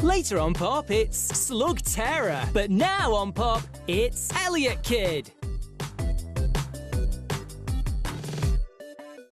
Later on Pop, it's Slugterra. But now on Pop, it's Eliot Kid.